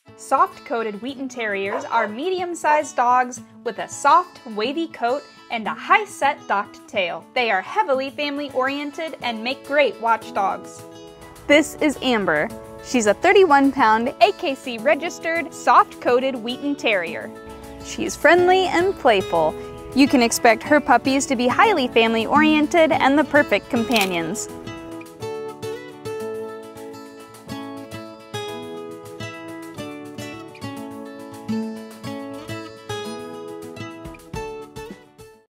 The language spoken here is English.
Soft-coated Wheaten Terriers are medium-sized dogs with a soft, wavy coat and a high-set docked tail. They are heavily family-oriented and make great watchdogs. This is Amber. She's a 31-pound, AKC-registered, soft-coated Wheaten Terrier. She's friendly and playful. You can expect her puppies to be highly family-oriented and the perfect companions.